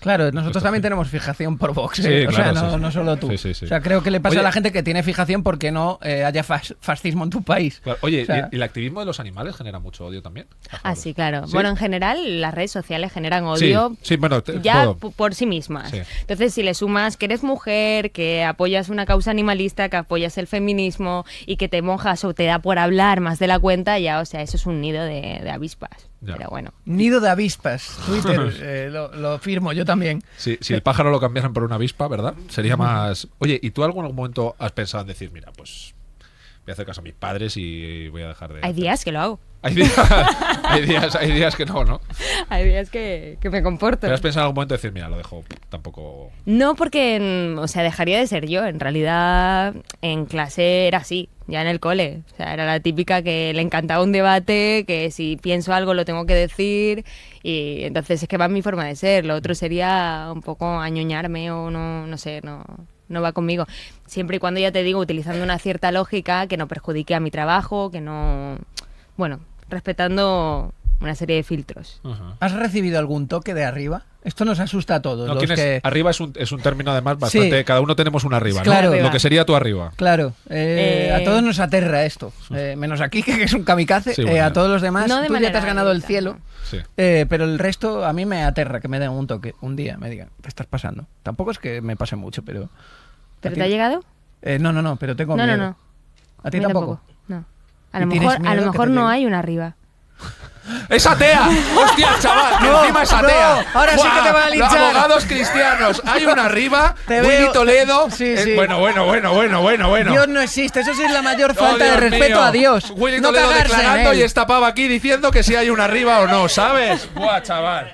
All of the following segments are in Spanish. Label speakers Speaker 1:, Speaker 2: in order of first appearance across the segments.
Speaker 1: Claro, nosotros también tenemos fijación por Vox,
Speaker 2: Sí,
Speaker 1: o
Speaker 2: claro,
Speaker 1: sea,
Speaker 2: sí.
Speaker 1: no solo tú.
Speaker 2: Sí.
Speaker 1: O sea, creo que le pasa
Speaker 2: Oye,
Speaker 1: a la gente que tiene fijación porque no haya fascismo en tu país.
Speaker 2: Claro. Oye,
Speaker 1: O sea,
Speaker 2: ¿y el activismo de los animales genera mucho odio también?
Speaker 3: Ah, sí, claro.
Speaker 2: ¿Sí?
Speaker 3: Bueno, en general, las redes sociales generan odio
Speaker 2: Sí, bueno,
Speaker 3: ya
Speaker 2: todo.
Speaker 3: por sí mismas.
Speaker 2: Sí.
Speaker 3: Entonces, si le sumas que eres mujer, que apoyas una causa animalista, que apoyas el feminismo y que te mojas o te da por hablar más de la cuenta, ya, o sea, eso es un nido de avispas.
Speaker 2: Ya.
Speaker 3: Pero bueno.
Speaker 1: nido de avispas. Twitter, lo firmo yo también.
Speaker 2: Si el pájaro lo cambiaran por una avispa, ¿verdad? Sería más... Oye, ¿y tú en algún momento has pensado en decir, mira, pues voy a hacer caso a mis padres y voy a dejar de...
Speaker 3: Hay días que lo hago.
Speaker 2: Hay días que no.
Speaker 3: Hay días que me comporto.
Speaker 2: ¿Pero has pensado en algún momento decir, mira, lo dejo, tampoco...
Speaker 3: No, porque, o sea, dejaría de ser yo. En realidad, en clase era así, ya en el cole. O sea, era la típica que le encantaba un debate, que si pienso algo lo tengo que decir. Y entonces es que va mi forma de ser. Lo otro sería un poco añoñarme o no sé, no va conmigo. Siempre y cuando, ya te digo, utilizando una cierta lógica que no perjudique a mi trabajo, que no... Bueno, respetando una serie de filtros.
Speaker 1: ¿Has recibido algún toque de arriba? Esto nos asusta a todos.
Speaker 2: No,
Speaker 1: los que...
Speaker 2: Arriba es un término además bastante...
Speaker 1: Sí.
Speaker 2: Cada uno tenemos un arriba, ¿no?
Speaker 1: Claro.
Speaker 2: Lo que sería tu arriba.
Speaker 1: Claro, a todos nos aterra esto, menos aquí que es un kamikaze,
Speaker 2: Sí, bueno.
Speaker 1: a todos los demás
Speaker 3: No de
Speaker 1: tú ya te
Speaker 3: manera
Speaker 1: has ganado el
Speaker 3: adulta,
Speaker 1: cielo,
Speaker 3: ¿no?
Speaker 2: Sí.
Speaker 1: pero el resto a mí me aterra que me den un toque, un día me digan, ¿qué estás pasando? Tampoco es que me pase mucho, pero...
Speaker 3: ¿Pero
Speaker 1: ¿A ti?
Speaker 3: te ha llegado?
Speaker 1: No, pero tengo miedo.
Speaker 3: No.
Speaker 1: ¿A ti
Speaker 3: mí
Speaker 1: tampoco?
Speaker 3: No.
Speaker 1: ¿Y
Speaker 3: A lo
Speaker 1: tienes
Speaker 3: mejor,
Speaker 1: miedo que te
Speaker 3: no
Speaker 1: llegue?
Speaker 3: hay una arriba.
Speaker 2: ¡Es atea! ¡Hostia, chaval! ¡Que
Speaker 1: No,
Speaker 2: encima es
Speaker 1: no,
Speaker 2: atea!
Speaker 1: ahora sí que te van a
Speaker 2: Los
Speaker 1: linchar.
Speaker 2: abogados cristianos. Hay una arriba.
Speaker 1: Te
Speaker 2: Willy
Speaker 1: veo-
Speaker 2: Toledo.
Speaker 1: Sí, sí.
Speaker 2: Bueno.
Speaker 1: Dios no existe, eso sí es la mayor
Speaker 2: Oh,
Speaker 1: falta de
Speaker 2: Dios
Speaker 1: respeto
Speaker 2: mío.
Speaker 1: a Dios.
Speaker 2: Willy
Speaker 1: No
Speaker 2: Toledo
Speaker 1: cagarse en
Speaker 2: declarando
Speaker 1: él.
Speaker 2: y esta pava aquí diciendo que si hay una arriba o no, ¿sabes? ¡Buah, chaval!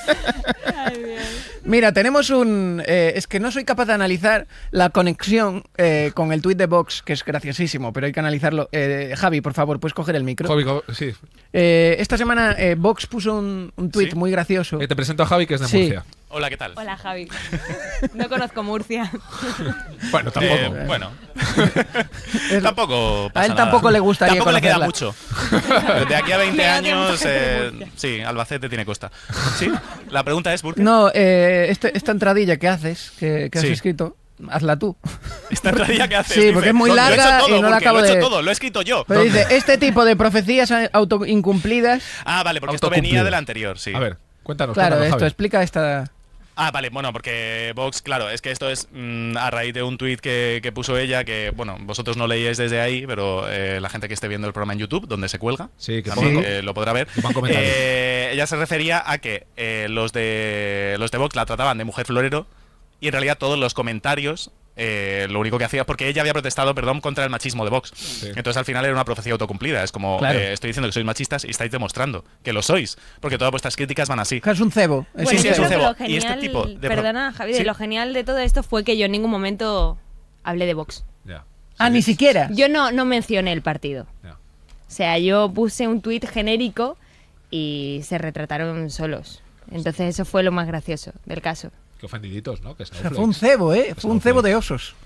Speaker 1: Mira, tenemos es que no soy capaz de analizar la conexión con el tuit de Vox, que es graciosísimo, pero hay que analizarlo. Javi, por favor, ¿puedes coger el micro?
Speaker 2: Javi, sí.
Speaker 1: Esta semana Vox puso un tuit
Speaker 4: ¿Sí?
Speaker 1: muy gracioso.
Speaker 2: Te presento a Javi, que es de
Speaker 1: Sí.
Speaker 2: Murcia.
Speaker 4: Hola, ¿qué tal?
Speaker 3: Hola, Javi. No conozco Murcia.
Speaker 2: Bueno, tampoco.
Speaker 4: Bueno,
Speaker 1: Es-
Speaker 4: tampoco pasa
Speaker 1: a él
Speaker 4: nada.
Speaker 1: tampoco le gustaría
Speaker 4: Tampoco le queda
Speaker 1: conocerla.
Speaker 4: mucho. De aquí a 20
Speaker 3: Me odia
Speaker 4: años,
Speaker 3: mucha gente de Murcia.
Speaker 4: sí, Albacete tiene costa. Sí, la pregunta es, ¿por qué?
Speaker 1: No, esta entradilla que haces, que has
Speaker 4: Sí.
Speaker 1: escrito, hazla tú.
Speaker 4: Esta entradilla que haces.
Speaker 1: Sí, porque es muy
Speaker 4: lo he
Speaker 1: larga
Speaker 4: hecho todo,
Speaker 1: y no la
Speaker 4: Burke,
Speaker 1: acabo
Speaker 4: lo he hecho
Speaker 1: de-
Speaker 4: todo, lo he escrito yo.
Speaker 1: Pero dice, este tipo de profecías autoincumplidas.
Speaker 4: Ah, vale, porque esto
Speaker 2: Autocumplido.
Speaker 4: venía del anterior, sí.
Speaker 2: A ver, cuéntanos.
Speaker 1: Claro,
Speaker 2: cuéntanos,
Speaker 1: esto
Speaker 2: Javi.
Speaker 1: explica esta...
Speaker 4: Ah, vale, bueno, porque Vox, claro, es que esto es a raíz de un tuit que puso ella, que, bueno, vosotros no leíais desde ahí, pero la gente que esté viendo el programa en YouTube, donde se cuelga,
Speaker 2: Sí, que
Speaker 4: también,
Speaker 2: pongan-
Speaker 4: lo podrá ver.
Speaker 2: que pongan comentarios.
Speaker 4: Ella se refería a que los de Vox la trataban de mujer florero y en realidad todos los comentarios lo único que hacía, porque ella había protestado, perdón, contra el machismo de Vox. Entonces al final era una profecía autocumplida. Es como,
Speaker 1: Claro.
Speaker 4: estoy diciendo que sois machistas y estáis demostrando que lo sois, porque todas vuestras críticas van así.
Speaker 1: Es un cebo.
Speaker 3: Bueno,
Speaker 4: sí,
Speaker 3: yo
Speaker 4: es un
Speaker 3: creo que
Speaker 4: cebo.
Speaker 3: lo
Speaker 4: Y este
Speaker 3: genial,
Speaker 4: tipo de
Speaker 3: perdona, Javi,
Speaker 4: Sí.
Speaker 3: lo genial de todo esto fue que yo en ningún momento hablé de Vox.
Speaker 2: Ya.
Speaker 1: Ah, ni siquiera.
Speaker 3: Yo no mencioné el partido.
Speaker 2: Ya.
Speaker 3: O sea, yo puse un tuit genérico y se retrataron solos. Entonces eso fue lo más gracioso del caso.
Speaker 2: Qué ofendiditos, ¿no? Que
Speaker 1: O sea, fue un cebo, Fue un cebo de osos.